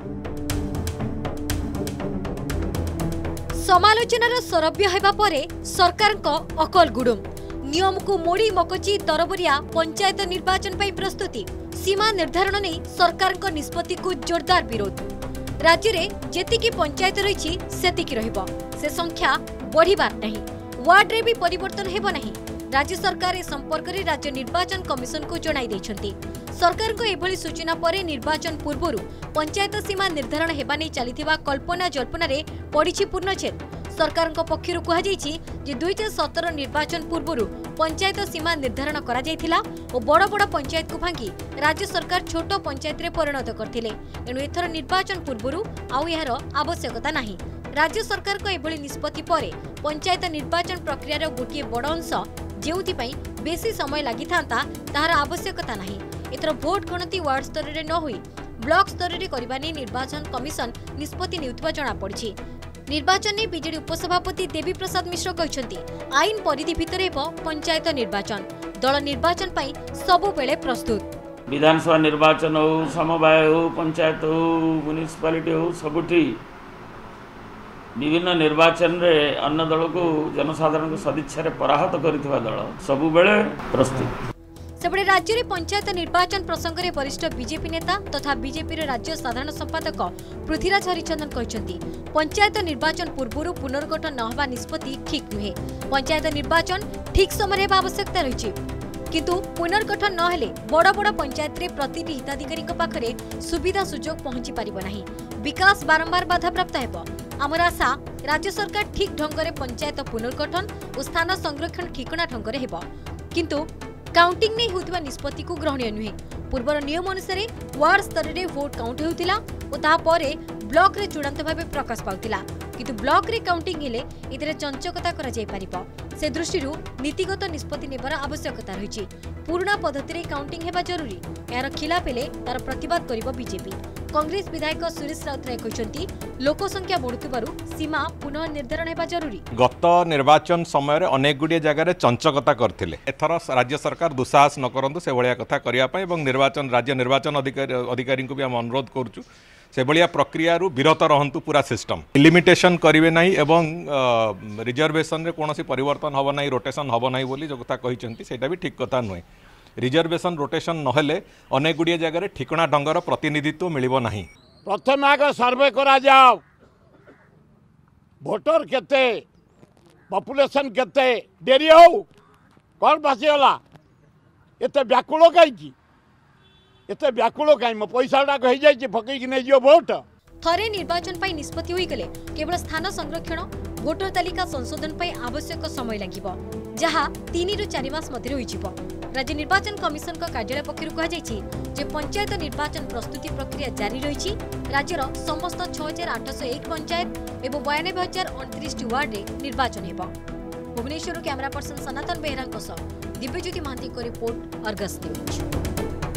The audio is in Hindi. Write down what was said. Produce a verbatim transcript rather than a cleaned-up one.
समालोचनार सरभ्य हेबा परे सरकार को अकल गुडुम नियम को मोड़ी मकची तरबरिया पंचायत निर्वाचन पर प्रस्तुति सीमा निर्धारण नहीं सरकार को निष्पत्ति को जोरदार विरोध। राज्य में जेतिकी पंचायत रही सेतिकी रहिबो से संख्या बढ़िबार नहीं वार्ड रे भी परिवर्तन हेबो नहीं। राज्य सरकार ए संपर्क में राज्य निर्वाचन कमिशन को जणाई दैछंती। सरकार को एभली सूचना परे निर्वाचन पूर्वरु पंचायत सीमा निर्धारण हेबा नै चलिथिबा कल्पना जल्पना रे पड़िछि पूर्णछेद। सरकार पक्षरु कहा जायछि जे दो हज़ार सत्रह निर्वाचन पूर्वरु पंचायत सीमा निर्धारण करा जायथिला और बड़ बड़ पंचायत को भांगी राज्य सरकार छोट पंचायत रे परिणत करथिले। एणु एथर निर्वाचन पूर्वरु आउ यार आवश्यकता नाही। राज्य सरकार को एभली निष्पत्ति परे पंचायत निर्वाचन प्रक्रियार गोटे बड़ अंश जेउथिपई बेसी समय लागि थांता ताहार आवश्यकता नाही। एथर भोट गणति वार्ड स्तर रे न होई ब्लॉक स्तर रे करबा नै निर्वाचन कमिशन निष्पत्ति नेउथबा जणा पड़छि। निर्वाचन में बीजेडी उपसभापति देवी प्रसाद मिश्र कहते आईन परिधि भितर हेब पंचायत निर्वाचन दल निर्वाचन पाई सबु बेले प्रस्तुत। विधानसभा निर्वाचन हो समवाय हो पंचायत हो म्युनिसिपालिटी हो सबुठी विभिन्न निर्वाचन रे अन्य दल को जनसाधारण को सदिच्छा पराहत करिथिबा दल सबु बेले प्रस्तुत। सेबड़े राज्य में पंचायत निर्वाचन प्रसंग में वरिष्ठ बीजेपी नेता तथा बीजेपी राज्य साधारण संपादक पृथ्वीराज हरिचंदन कहते पंचायत निर्वाचन पूर्व पुनर्गठन न होगा निष्पत्ति ठीक नुहे। पंचायत निर्वाचन ठीक समय आवश्यकता रही किंतु पुनर्गठन न हेले बड़ बड़ पंचायत रे प्रतिटी हिताधिकारी पाखरे सुविधा सुजोग पहुंची पारिबो नाही। विकास बारंबार बाधाप्राप्त हेबो। आमर आशा राज्य सरकार ठीक ढंग से पंचायत पुनर्गठन और स्थान संरक्षण ठिकणा ढंग से हेबो किंतु काउंटिंग नहीं होतिबा निष्पत्ति को ग्रहणीय नुहे। पूर्वर नियम अनुसार वार्ड स्तर में भोट काउंट होतिला और ता परे ब्लॉक रे चूड़ांत भाव प्रकाश पाउतिला किंतु ब्लॉक रे काउंटिंग हेले इतरे चंचकता करा जाय परिबो। से दृष्टि नीतिगत निष्पत्ति नेबार आवश्यकता रही। पुराना पद्धति रे काउंटिंग हेबा जरूरी। यार खिलाफ हेले तार प्रतिवाद करिबो बीजेपी। कांग्रेस विधायक सुरेश राउतराय कहते लोक संख्या बढ़ुथिबारु सीमा पुनः निर्धारण हेबा जरूरी। गत निर्वाचन समय अनेक गुड़िए जगह चंचकता करथिले एथर राज्य सरकार दुस्साहस न करंतु से भलिया कथा करिया पय एवं निर्वाचन राज्य निर्वाचन अधिकारी अधिकारी को भी हम अनुरोध करूछु से भलिया प्रक्रिया रु विरत रहंतु। पूरा सिस्टम लिमिटेशन करिवे नाही एवं रिजर्वेशन रे कोनोसी परिवर्तन हबो नाही रोटेशन हबो नाही बोली जो कथा कहिसेंती सेटा भी ठीक कथा नुहे। रिजर्वेशन रोटेशन नहेले अनेक गुड़िए जगह ठिकणा ढंगर प्रतिनिधित्व मिलिबो नाही। प्रथम आग सर्वे करा जाओ भोटर केते पॉपुलेशन केते डेरी हो कौन बासीगला एते व्याकुल कहीं एते व्याकुल कहीं मो पैसाटा हो जाए फकईक नहीं जो भोट। थरे निर्वाचन पाई निष्पत्ति होई गले केवल स्थान संरक्षण भोटर तालिका संशोधन पाई आवश्यक समय लागिबो जहा तीन रु चार मास मध्य होई जिवो। राज्य निर्वाचन कमिशन का कार्यालय पक्षरु कहा जायछि जे पंचायत निर्वाचन प्रस्तुति प्रक्रिया जारी रही। राज्यर समस्त छह हजार आठ सौ एक पंचायत एवं बयानबे हजार अड़तीस वार्ड रे निर्वाचन हेबो। भुवनेश्वर कैमरा पर्सन सनातन बेहरा दिव्यज्योति महांती को रिपोर्ट अर्गस न्यूज।